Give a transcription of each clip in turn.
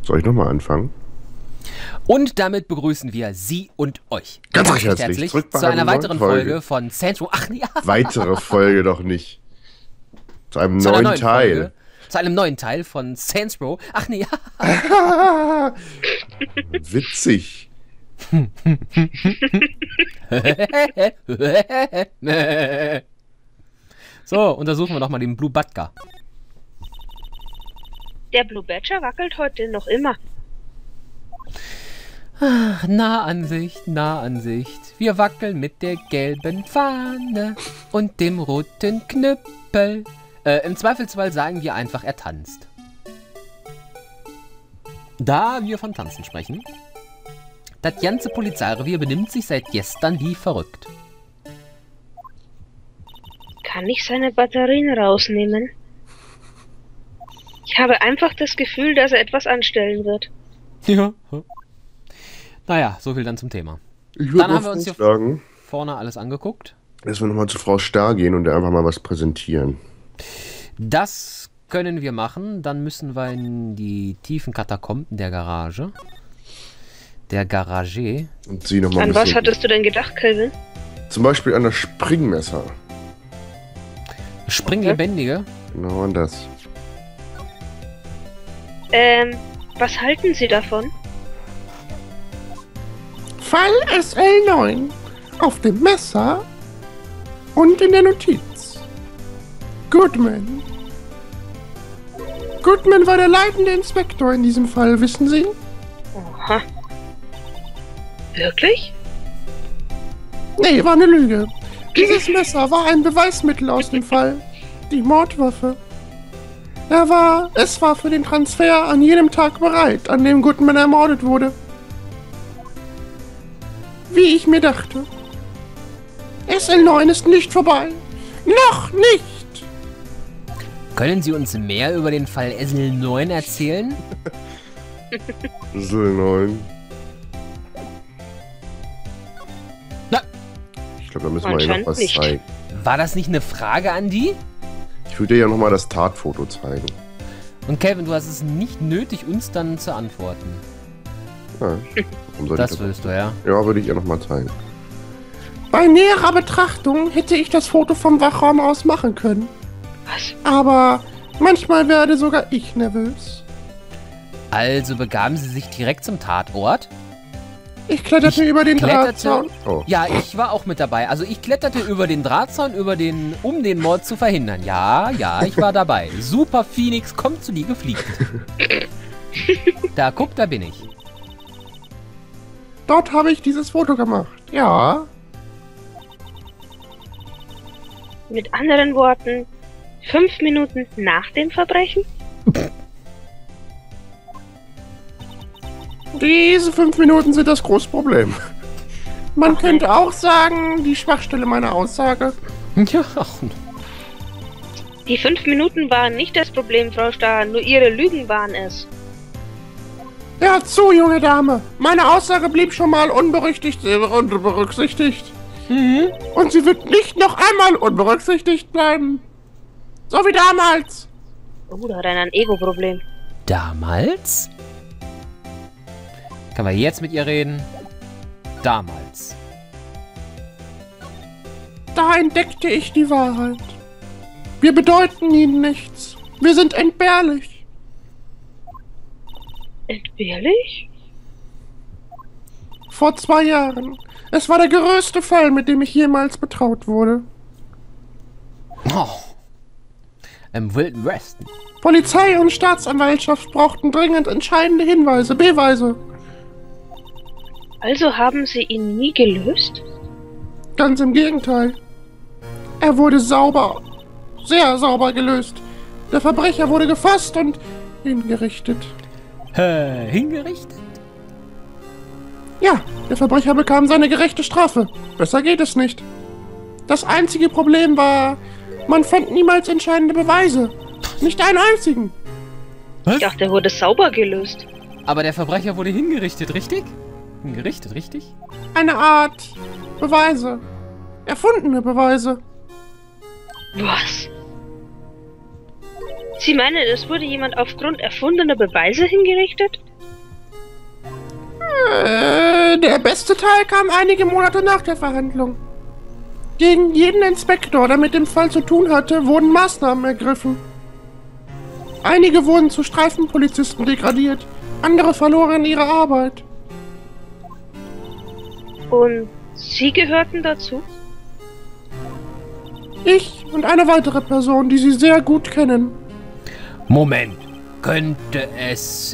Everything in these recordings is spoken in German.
Soll ich nochmal anfangen? Und damit begrüßen wir Sie und euch Ganz recht herzlich zurück bei zu einer weiteren Folge. Folge von Saints Row. Ach ja. Weitere Folge doch nicht. Zu einem Zu einer neuen Teil. Folge, zu einem neuen Teil von Saints Row. Ach nee, ja. Witzig. So, untersuchen wir doch mal den Blue Badger. Der Blue Badger wackelt heute noch immer. Nahansicht, Nahansicht. Wir wackeln mit der gelben Fahne und dem roten Knüppel. Im Zweifelsfall sagen wir einfach, er tanzt. Da wir von Tanzen sprechen, das ganze Polizeirevier benimmt sich seit gestern wie verrückt. Kann ich seine Batterien rausnehmen? Ich habe einfach das Gefühl, dass er etwas anstellen wird. Ja. Naja, so viel dann zum Thema. Ich Dann würde haben mal wir uns hier vorschlagen, vorne alles angeguckt. dass wir nochmal zu Frau Starr gehen und ihr einfach mal was präsentieren. Das können wir machen. Dann müssen wir in die tiefen Katakomben der Garage. Der Garage. Und sie nochmal An was hattest du denn gedacht, Calvin? Zum Beispiel an das Springmesser. Springlebendige. Genau an das. Was halten Sie davon? Fall SL9 auf dem Messer und in der Notiz. Goodman. Goodman war der leitende Inspektor in diesem Fall, wissen Sie? Oha. Wirklich? Nee, war eine Lüge. Dieses Messer war ein Beweismittel aus dem Fall. Die Mordwaffe. Es war für den Transfer an jedem Tag bereit, an dem Goodman ermordet wurde. Wie ich mir dachte. SL9 ist nicht vorbei. Noch nicht! Können Sie uns mehr über den Fall SL9 erzählen? SL9. Na. Ich glaube, da müssen wir ihr noch was Anscheinend nicht. zeigen. War das nicht eine Frage an die? Ich würde dir ja nochmal das Tatfoto zeigen. Und Calvin, du hast es nicht nötig, uns dann zu antworten. Ja, warum soll Das ich willst du, ja. Ja, würde ich ihr nochmal zeigen. Bei näherer Betrachtung hätte ich das Foto vom Wachraum aus machen können. Was? Aber manchmal werde sogar ich nervös. Also begaben Sie sich direkt zum Tatort? Ich kletterte über den Drahtzaun. Oh. Ja, ich war auch mit dabei. Also ich kletterte über den Drahtzaun, um den Mord zu verhindern. Ja, ich war dabei. Super Phoenix kommt zu dir gefliegt. Da, guck, da bin ich. Dort habe ich dieses Foto gemacht. Ja. Mit anderen Worten, 5 Minuten nach dem Verbrechen? Diese 5 Minuten sind das große Problem. Man könnte auch sagen, die Schwachstelle meiner Aussage. Ja, Die 5 Minuten waren nicht das Problem, Frau Starr, nur Ihre Lügen waren es. Ja, zu, junge Dame. Meine Aussage blieb schon mal unberücksichtigt. Mhm. Und sie wird nicht noch einmal unberücksichtigt bleiben. So wie damals. Oh, da hat einer ein Ego-Problem. Damals? Können wir jetzt mit ihr reden? Damals. Da entdeckte ich die Wahrheit. Wir bedeuten ihnen nichts. Wir sind entbehrlich. Entbehrlich? Vor 2 Jahren. Es war der größte Fall, mit dem ich jemals betraut wurde. Oh. Im Wilden Westen. Polizei und Staatsanwaltschaft brauchten dringend entscheidende Hinweise, Beweise. Also haben Sie ihn nie gelöst? Ganz im Gegenteil. Er wurde sauber, sehr sauber gelöst. Der Verbrecher wurde gefasst und hingerichtet. Hingerichtet? Ja, der Verbrecher bekam seine gerechte Strafe. Besser geht es nicht. Das einzige Problem war, man fand niemals entscheidende Beweise. Nicht einen einzigen. Was? Ich dachte, er wurde sauber gelöst. Aber der Verbrecher wurde hingerichtet, richtig? Hingerichtet, richtig? Eine Art Beweise. Erfundene Beweise. Was? Sie meinen, es wurde jemand aufgrund erfundener Beweise hingerichtet? Der beste Teil kam einige Monate nach der Verhandlung. Gegen jeden Inspektor, der mit dem Fall zu tun hatte, wurden Maßnahmen ergriffen. Einige wurden zu Streifenpolizisten degradiert, andere verloren ihre Arbeit. Und Sie gehörten dazu? Ich und eine weitere Person, die Sie sehr gut kennen. Moment, könnte es,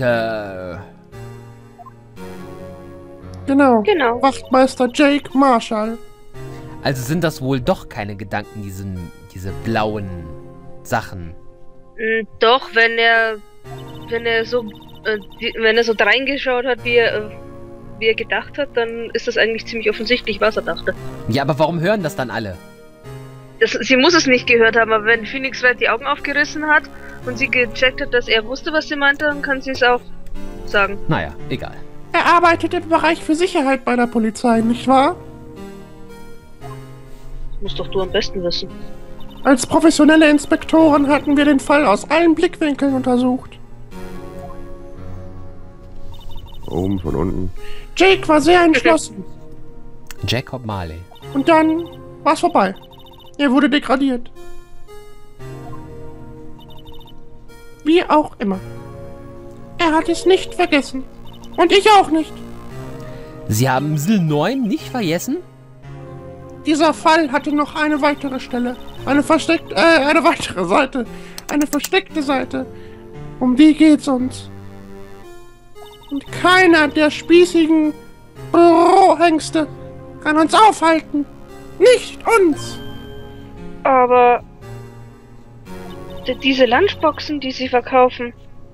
Genau. Genau. Wachtmeister Jake Marshall. Also sind das wohl doch keine Gedanken, diese blauen Sachen. Doch, wenn er so reingeschaut hat, wie er gedacht hat, dann ist das eigentlich ziemlich offensichtlich, was er dachte. Ja, aber warum hören das dann alle? Sie muss es nicht gehört haben, aber wenn Phoenix Wright die Augen aufgerissen hat und sie gecheckt hat, dass er wusste, was sie meinte, dann kann sie es auch sagen. Naja, egal. Er arbeitet im Bereich für Sicherheit bei der Polizei, nicht wahr? Musst doch du am besten wissen. Als professionelle Inspektoren hatten wir den Fall aus allen Blickwinkeln untersucht. Oben, von unten. Jake war sehr entschlossen. Jacob Marley. Und dann war's vorbei. Er wurde degradiert. Wie auch immer. Er hat es nicht vergessen. Und ich auch nicht. Sie haben Sil 9 nicht vergessen? Dieser Fall hatte noch eine weitere Stelle. Eine weitere Seite. Eine versteckte Seite. Um die geht's uns. Und keiner der spießigen Bürohengste kann uns aufhalten. Nicht uns. Aber diese Lunchboxen, die sie verkaufen.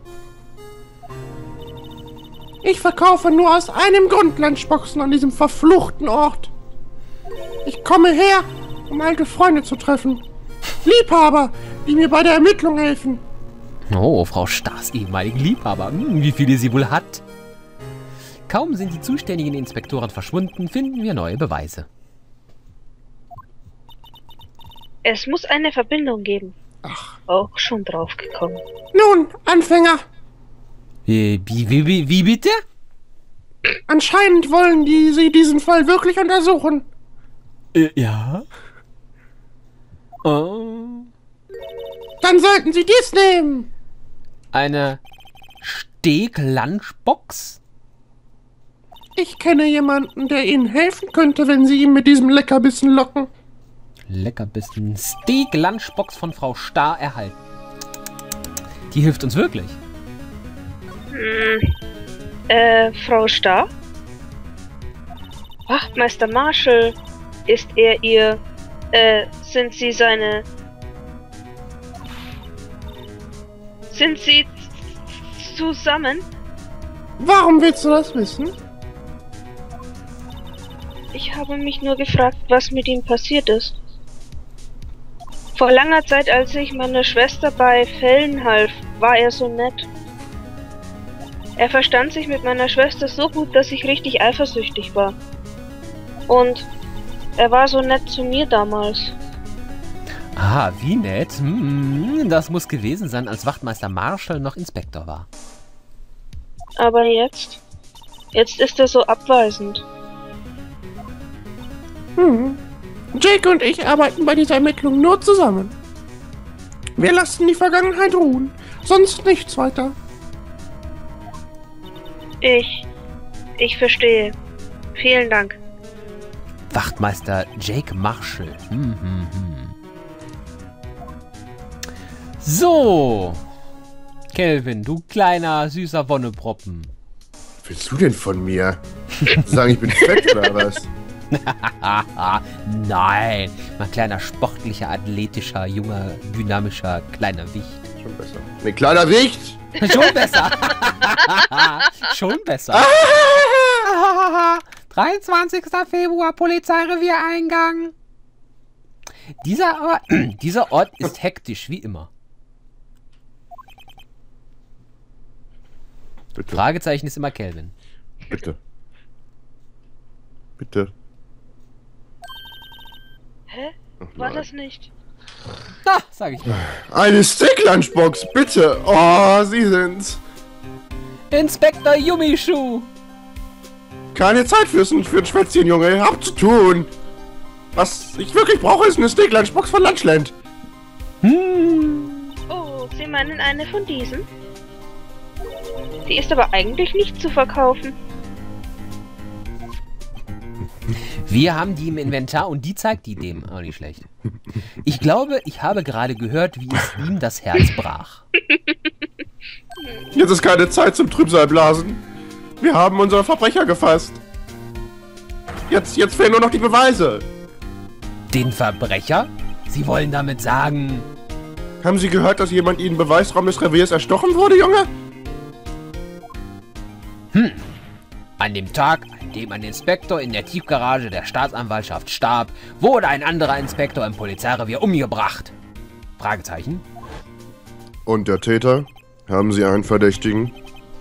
Ich verkaufe nur aus einem Grund Lunchboxen an diesem verfluchten Ort. Ich komme her, um alte Freunde zu treffen. Liebhaber, die mir bei der Ermittlung helfen. Oh, Frau Stars ehemaligen Liebhaber. Wie viele sie wohl hat. Kaum sind die zuständigen Inspektoren verschwunden, finden wir neue Beweise. Es muss eine Verbindung geben. Ach. Auch schon draufgekommen. Nun, Anfänger. Wie bitte? Anscheinend wollen Sie diesen Fall wirklich untersuchen. Ja. Oh. Dann sollten Sie dies nehmen. Eine Steak-Lunchbox? Ich kenne jemanden, der Ihnen helfen könnte, wenn Sie ihn mit diesem Leckerbissen locken. Leckerbissen. Steak-Lunchbox von Frau Starr erhalten. Die hilft uns wirklich. Frau Starr? Wachtmeister Marshall, ist er Ihr, sind Sie seine... Sind Sie zusammen? Warum willst du das wissen? Ich habe mich nur gefragt, was mit ihm passiert ist. Vor langer Zeit, als ich meiner Schwester bei Fällen half, war er so nett. Er verstand sich mit meiner Schwester so gut, dass ich richtig eifersüchtig war. Und er war so nett zu mir damals. Ah, wie nett. Das muss gewesen sein, als Wachtmeister Marshall noch Inspektor war. Aber jetzt ist er so abweisend. Jake und ich arbeiten bei dieser Ermittlung nur zusammen. Wir lassen die Vergangenheit ruhen, sonst nichts weiter. Ich verstehe. Vielen Dank. Wachtmeister Jake Marshall. So. Kelvin, du kleiner, süßer Wonneproppen. Was willst du denn von mir? Sagen, ich bin fett oder was? Nein, mein kleiner, sportlicher, athletischer, junger, dynamischer, kleiner Wicht. Schon besser. Ne, kleiner Wicht! Schon besser. Schon besser. 23. Februar, Polizeireviereingang. Dieser Ort ist hektisch, wie immer. Bitte. Fragezeichen ist immer Kelvin. Bitte. Bitte. Hä? Ach, War nein. das nicht? Na, sag ich mal. Eine Steak-Lunchbox, bitte. Oh, Sie sind's. Inspektor Yumishu. Keine Zeit für ein Schwätzchen, Junge. Hab zu tun. Was ich wirklich brauche, ist eine Steak-Lunchbox von Lunchland. Oh, Sie meinen eine von diesen? Die ist aber eigentlich nicht zu verkaufen. Wir haben die im Inventar und die zeigt die dem. Auch nicht schlecht. Ich glaube, ich habe gerade gehört, wie es ihm das Herz brach. Jetzt ist keine Zeit zum Trübsalblasen. Wir haben unsere Verbrecher gefasst. Jetzt fehlen nur noch die Beweise. Den Verbrecher? Sie wollen damit sagen... Haben Sie gehört, dass jemand Ihnen im Beweisraum des Reviers erstochen wurde, Junge? An dem Tag, an dem ein Inspektor in der Tiefgarage der Staatsanwaltschaft starb, wurde ein anderer Inspektor im Polizeirevier umgebracht. Fragezeichen. Und der Täter? Haben Sie einen Verdächtigen?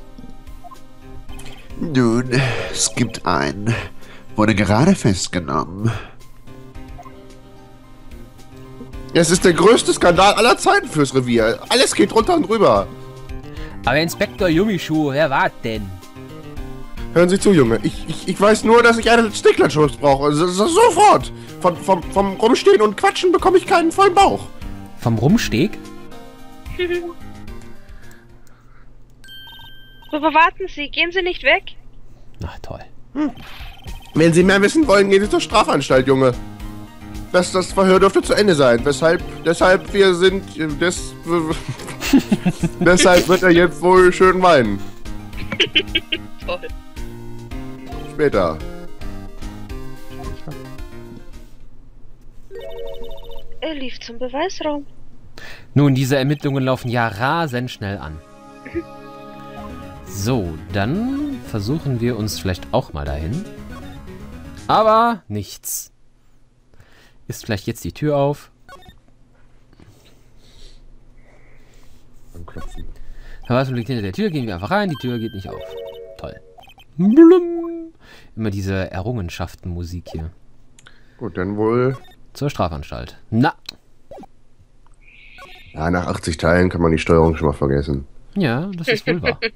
Nun, es gibt einen. Wurde gerade festgenommen. Es ist der größte Skandal aller Zeiten fürs Revier. Alles geht drunter und drüber. Aber Inspektor Yumishu, wer war denn? Hören Sie zu, Junge. Ich weiß nur, dass ich eine Steak-Lunchbox brauche. Also, sofort. Vom Rumstehen und Quatschen bekomme ich keinen vollen Bauch. Vom Rumsteg? Aber warten Sie, gehen Sie nicht weg? Na toll. Wenn Sie mehr wissen wollen, gehen Sie zur Strafanstalt, Junge. Das Verhör dürfte zu Ende sein. Deshalb wir sind... deshalb wird er jetzt wohl schön weinen. Toll. Später. Er lief zum Beweisraum. Nun, diese Ermittlungen laufen ja rasend schnell an. So, dann versuchen wir uns vielleicht auch mal dahin. Aber nichts. Ist vielleicht jetzt die Tür auf? Anklopfen. Verwaltung liegt hinter der Tür, gehen wir einfach rein, die Tür geht nicht auf. Toll. Blum. Immer diese Errungenschaften-Musik hier. Gut, dann wohl... Zur Strafanstalt. Na. Ja, nach 80 Teilen kann man die Steuerung schon mal vergessen. Ja, das ist wohl wahr.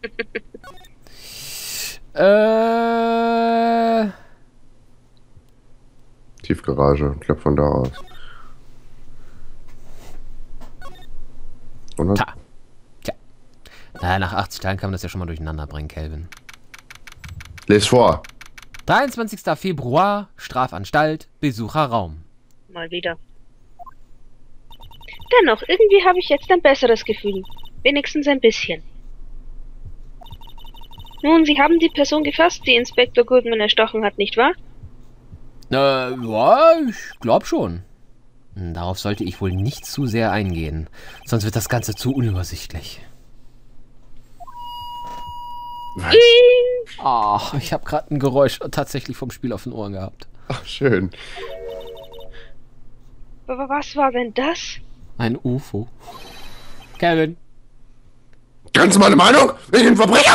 Tiefgarage, ich glaube von da aus. Und was? Ta. Tja. Naja, nach 80 Teilen kann man das ja schon mal durcheinander bringen, Kelvin. Les vor. 23. Februar, Strafanstalt, Besucherraum. Mal wieder. Dennoch, irgendwie habe ich jetzt ein besseres Gefühl. Wenigstens ein bisschen. Nun, Sie haben die Person gefasst, die Inspektor Goodman erstochen hat, nicht wahr? Ja, ich glaube schon. Darauf sollte ich wohl nicht zu sehr eingehen. Sonst wird das Ganze zu unübersichtlich. Was? Ah, ich habe gerade ein Geräusch tatsächlich vom Spiel auf den Ohren gehabt. Ach, schön. Aber was war denn das? Ein UFO. Kevin. Ganz meine Meinung? Ich bin Verbrecher!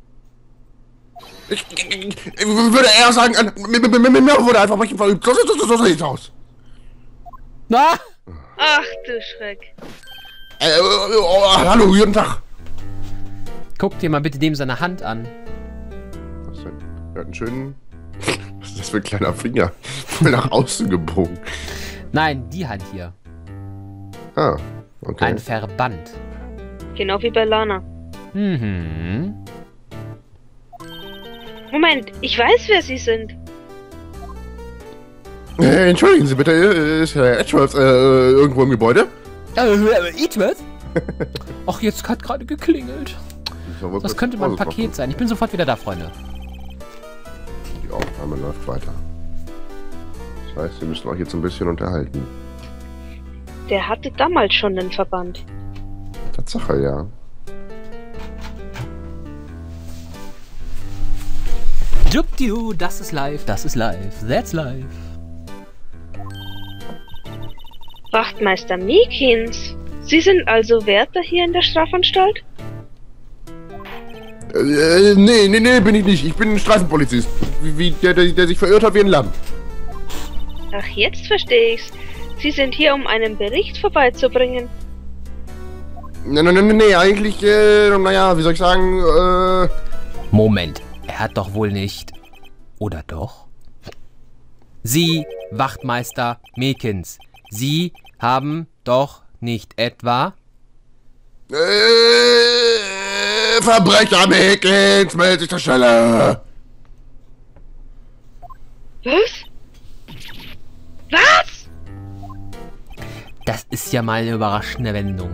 Ich würde eher sagen, mir wurde ein Verbrechen verübt. So sieht's aus. Na? Ach du Schreck. Hallo, guten Tag. Guck dir mal bitte dem seine Hand an. Was denn? Er hat einen schönen... Was ist das für ein kleiner Finger? Voll nach außen gebogen. Nein, die Hand hier. Ah, okay. Ein Verband. Genau wie bei Lana. Mhm. Moment, ich weiß, wer Sie sind. Entschuldigen Sie bitte, ist Herr Edgeworth irgendwo im Gebäude? Edgeworth? Ach, jetzt hat gerade geklingelt. Das könnte mal ein Paket sein. Ich bin sofort wieder da, Freunde. Die Aufnahme läuft weiter. Das heißt, wir müssen euch jetzt ein bisschen unterhalten. Der hatte damals schon einen Verband. Tatsache, ja. Jupdiu, das ist live, that's live. Wachtmeister Meekins. Sie sind also Wärter hier in der Strafanstalt? Nee, bin ich nicht. Ich bin ein Straßenpolizist. Der sich verirrt hat wie ein Lamm. Ach, jetzt verstehe ich's. Sie sind hier, um einen Bericht vorbeizubringen. Nee, eigentlich, naja, wie soll ich sagen, Moment, er hat doch wohl nicht... Oder doch? Sie, Wachtmeister Meekins, Sie haben doch nicht etwa... Verbrecher Meekins, meld dich zur Stelle! Was? Was? Das ist ja mal eine überraschende Wendung.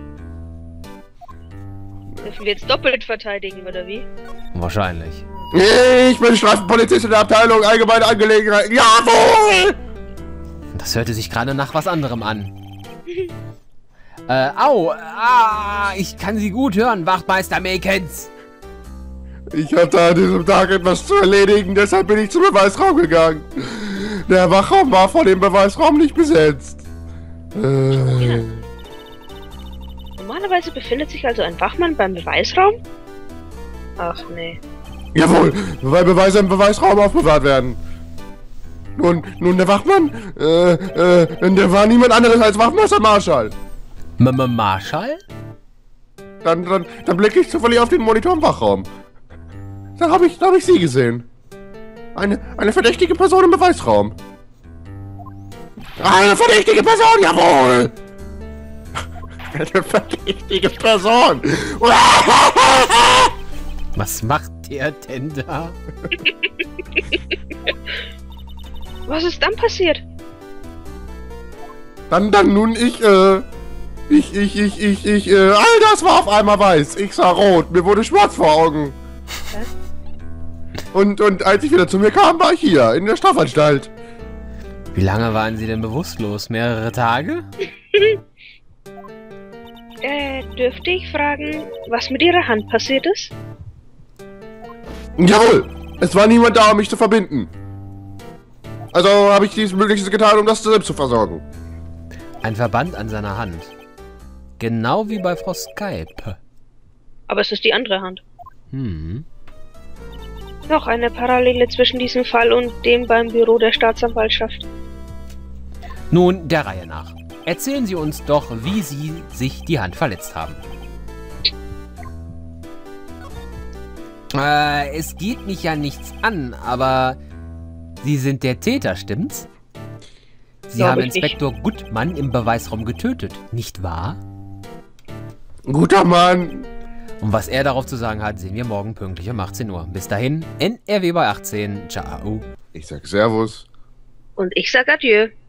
Dürfen wir jetzt doppelt verteidigen, oder wie? Wahrscheinlich. Ich bin Strafenpolizist in der Abteilung Allgemeine Angelegenheiten. Jawohl! Das hörte sich gerade nach was anderem an. Ich kann Sie gut hören, Wachtmeister Meekins. Ich hatte an diesem Tag etwas zu erledigen, deshalb bin ich zum Beweisraum gegangen. Der Wachraum war vor dem Beweisraum nicht besetzt. Normalerweise befindet sich also ein Wachmann beim Beweisraum? Ach nee. Jawohl, weil Beweise im Beweisraum aufbewahrt werden. Nun der Wachmann, der war niemand anderes als Wachtmeister Marschall. Marschall? Dann blicke ich zufällig auf den Monitor im Wachraum. Da hab ich sie gesehen. Eine verdächtige Person im Beweisraum. Eine verdächtige Person, jawohl! Eine verdächtige Person! Was macht der denn da? Was ist dann passiert? All das war auf einmal weiß. Ich sah rot, mir wurde schwarz vor Augen. Und als ich wieder zu mir kam, war ich hier, in der Strafanstalt. Wie lange waren Sie denn bewusstlos? Mehrere Tage? Dürfte ich fragen, was mit Ihrer Hand passiert ist? Jawohl, es war niemand da, um mich zu verbinden. Also habe ich dies Möglichste getan, um das selbst zu versorgen. Ein Verband an seiner Hand. Genau wie bei Frau Skype. Aber es ist die andere Hand. Hm. Noch eine Parallele zwischen diesem Fall und dem beim Büro der Staatsanwaltschaft. Nun, der Reihe nach. Erzählen Sie uns doch, wie Sie sich die Hand verletzt haben. Es geht mich ja nichts an, aber Sie sind der Täter, stimmt's? Sie haben Inspektor Gutmann im Beweisraum getötet, nicht wahr? Guter Mann. Und was er darauf zu sagen hat, sehen wir morgen pünktlich um 18 Uhr. Bis dahin, NRW bei 18. Ciao. Ich sag Servus. Und ich sag Adieu.